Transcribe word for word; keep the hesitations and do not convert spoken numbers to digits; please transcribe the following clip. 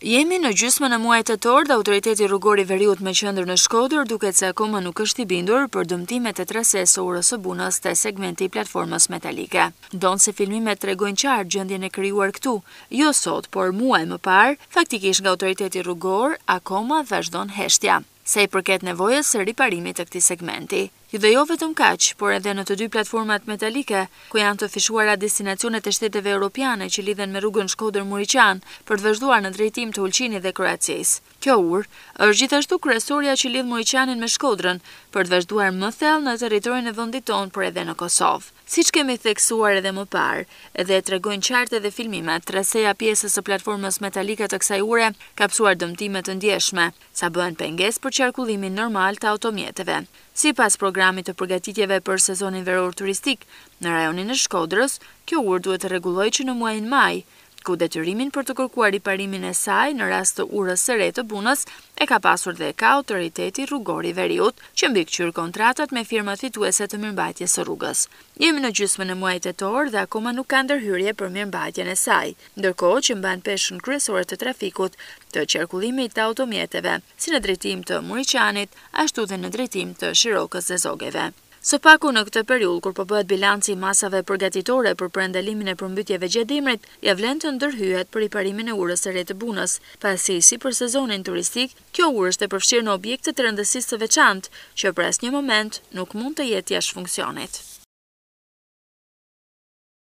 Jemi në gjysmën e muajit tetor dhe autoriteti rrugor i Veriut me qendër në Shkodër duket se akoma nuk është i bindur për dëmtimet e trasesë së urës së bunës te segmenti i platformës metalike. Ndonse filmimet tregojnë qartë gjendjen e krijuar këtu, jo sot, por muaj më parë, faktikisht nga autoriteti rrugor akoma vazhdon heshtja. Sa i përket nevojës së riparimit të këtij segmenti. Dhe jo vetëm kaq, por edhe në të dy platformat metalike, ku janë të fishuara destinacionet e shteteve europiane që lidhen me rrugën Shkodër-Muriqan për të vazhduar në drejtim të Ulqinit dhe Kroacisë. Kjo urë është gjithashtu kryesorja që lidh Muriqanin me Shkodrën për të vazhduar më thellë në territorin e vendit tonë, por edhe në Kosovë. Siç kemi theksuar edhe më parë, edhe tregojnë qartë edhe filmimet, traseja pjesës së platformës metalike të kësaj ure ka psuar dëmtime të ndjeshme, sa bëhen pengesë për qarkullimin normal të automjeteve. Sipas programit të përgatitjeve për sezonin veror turistik në rajonin e Shkodrës, kjo urë duhet të rregullojë që në muajin maj, ku detyrimin për të kërkuar riparimin e saj në rast të urës së re të bunës e ka pasur dhe ka autoriteti rrugor i Veriut, që mbikëqyr kontratat me firmat fituese të mirëmbajtjes së rrugës. Jemi në gjysmën e muajit tetor dhe akoma nuk ka ndërhyrje për mirëmbajtjen e saj, ndërkohë që mban peshën kryesore të trafikut të qarkullimit të automjeteve, si në drejtim të Muriqanit, ashtu dhe në drejtim të Shirokës dhe Zogeve. Së paku në këtë periudhë, kur po bëhet bilanci i masave përgatitore për përndalimin e përmbytjeve gjatë dimrit, ja vlen të ndërhyhet për riparimin e urës së re të bunës, pasi si për sezonin turistik, kjo urë është e përfshirë në objekte të rëndësisë së veçantë, që për asnjë moment nuk mund të jetë jashtë funksionit.